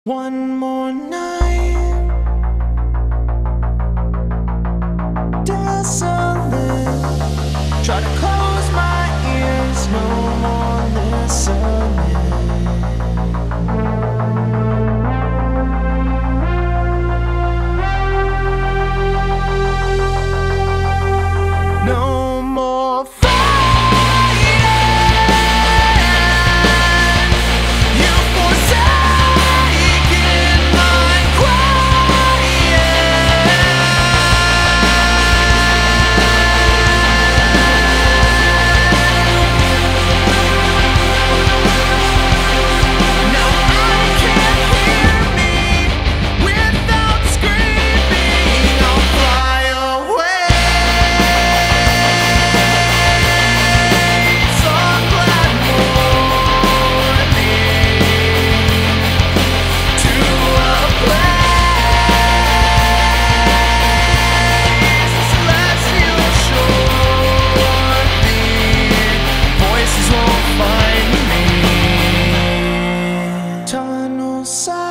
One more night, desolate. Try to close my ears, no more listening. No more fighting. You forsaken my quiet. Now I can't hear me without screaming. I'll fly away. Some glad morning to a place celestial shore. Voices won't find me. Tunnel side.